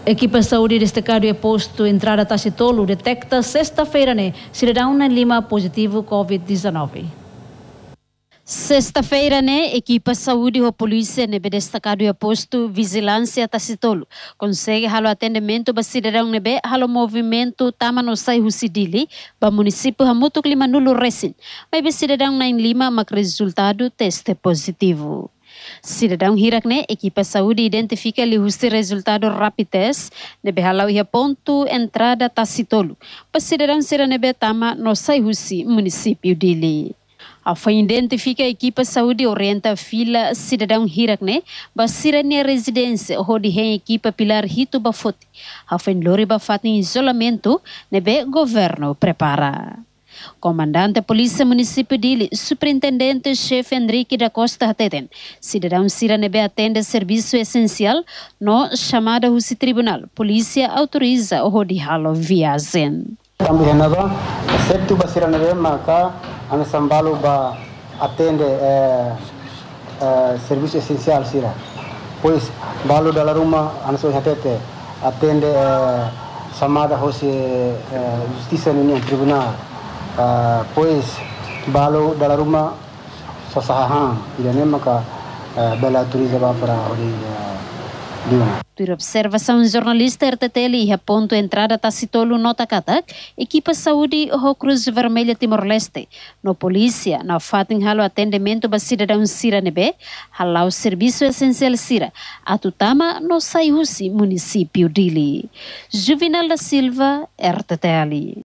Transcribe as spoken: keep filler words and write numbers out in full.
Equipa saúde destacado e posto entrada Tacitolo detecta sexta-feira né cidadão na Lima positivo covid dezenove. Sexta-feira, né, equipa saúde e polícia nebe destacado e posto vigilância Tacitolo consegue halo atendimento para cidadão nebe halo movimento tama no sai husidili para município hamuto clima nulo recin. Mas cidadão na Lima mak resultado teste positivo. Cidadão hirak ne equipa saúde identifica li husti resultado rapid test nebe halau ia ponto entrada Tacitolo para cidadão sira nebe tama no sai husi município dili. A foi identifica a equipa saúde orienta fila cidadão hirak ne basira ne residência onde a equipa pilar hito bafote. A foi lori bafate em isolamento nebe governo prepara. Comandante Polícia Município dele, Superintendente-Chefe Henrique da Costa Hateten, cidadão sira nebe atende serviço essencial no chamada Husi Tribunal. Polícia autoriza o de halo viagem. Também nada, exceto basira nebe maka ame sambalo ba atende eh, eh, serviço essencial sira. Pois balo da rumah anso hatete atende eh, chamada Husi eh, Justiça no Tribunal. Uh, pois balo da rumah sosahang tidak maka uh, bela autoriza para o uh, Por observação jornalista R T T L e a ponto entrada Tacitolo nota katak, equipa saúde o Cruz Vermelha Timor-Leste, no polícia, na fatin halo atendimento ba cidadão sira nebe, halau serviço essencial sira, atutama no Saihusi município dili. Juvenal da Silva, R T T L.